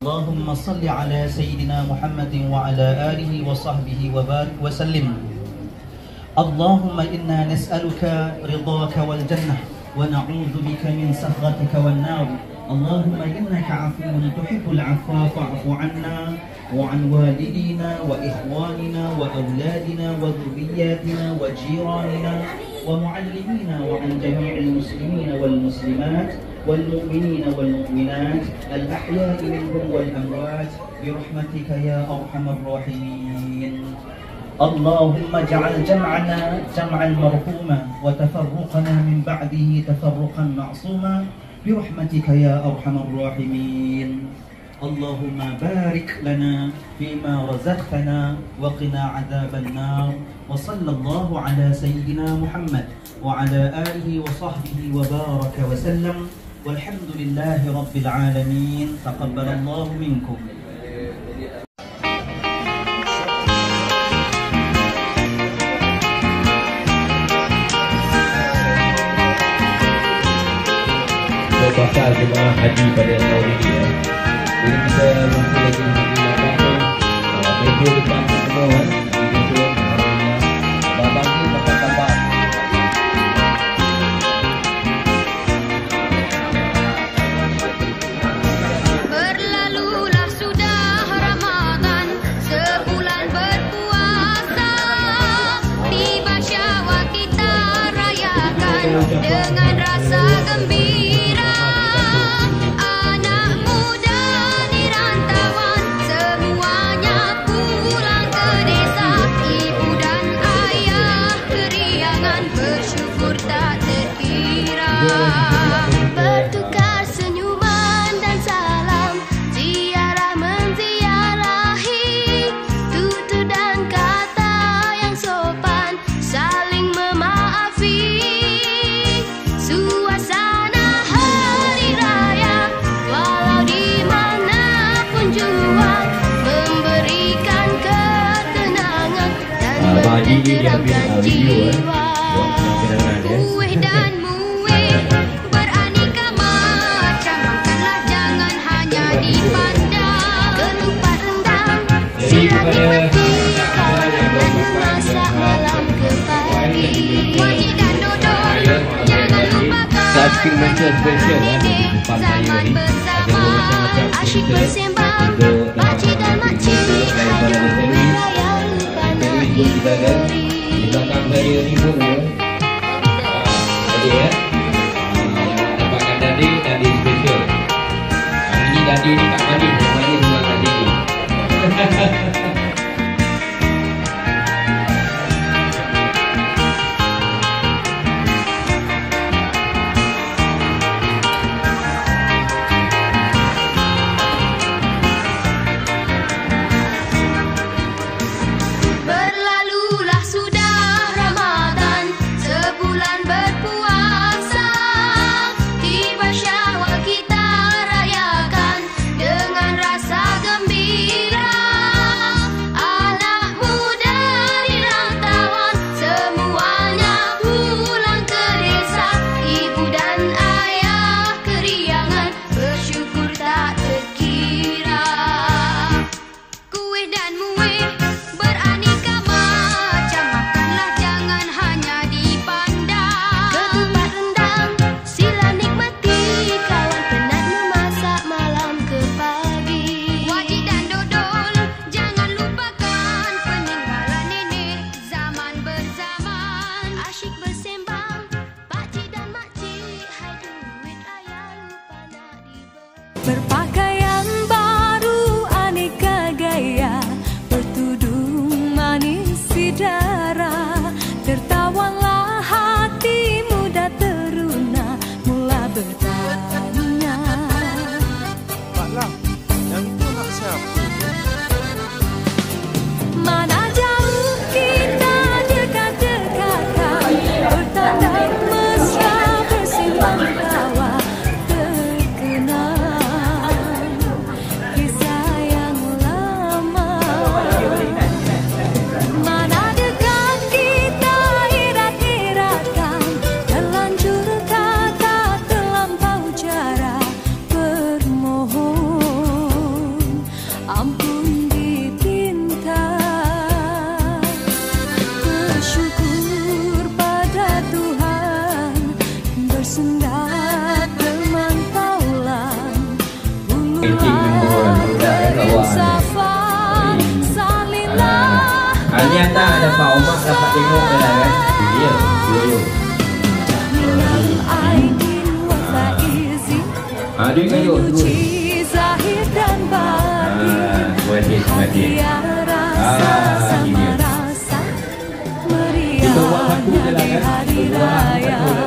اللهم صل على سيدنا محمد وعلى آله وصحبه وبارك وسلم. اللهم إنا نسألك رضاك والجنة ونعوذ بك من سخطك والنار. اللهم إنك عفو تحب العفو فاعف عنا وعن والدينا وإخواننا وأولادنا وذرياتنا وجيراننا ومعلمينا وعن جميع المسلمين والمسلمات والمؤمنين والمؤمنات الأحياء منهم والأموات برحمتك يا أرحم الراحمين. اللهم اجعل جمعنا جمعا مرحوما وتفرقنا من بعده تفرقا معصوما برحمتك يا أرحم الراحمين. اللهم بارك لنا فيما رزقتنا وقنا عذاب النار. وصلى الله على سيدنا محمد وعلى آله وصحبه وبارك وسلم والحمد لله رب العالمين. تقبل الله منكم. Bakal jemaah haji pada tahun ini ya. Jadi kita mampu lagi menggunakan video depan semua kan. Video babang ni tambah-tambah. Berlalulah sudah Ramadan, sebulan berpuasa. Tiba Syawal kita rayakan dengan rasa gembira. Bertukar senyuman dan salam, ziarah menziarahi, tutur dan kata yang sopan, saling memaafi. Suasana hari raya, walau di manapun jua, memberikan ketenangan dan menenteramkan jiwa. Kuih dan muih beraneka macam, makanlah jangan hanya dipandang. Ketupat rendang, silaturahmi kawan dan masak malam ke pagi. Wajib dan dodol, jangan lupakan. Zaman bersama, asyik bersembang. Pakcik dan makcik hanya beraya lupa negeri. Di belakang saya ni pun ya, dapatkan dadi special. Hari ni dadi ni tak manis, yang manis dengan dadi ni. Berlalulah sudah Ramadan, sebulan berpuasa. Tiba Syawal kita rayakan dengan Bersendap bermantaulan Safar salinlah Ternyata ada Pak Omar dapat tengok dah kan. Ya, yo. Minal aidin wa faizin Dia kayu terus. Zahir dan batin Hadiah rasa sama rasa Meriah di hari raya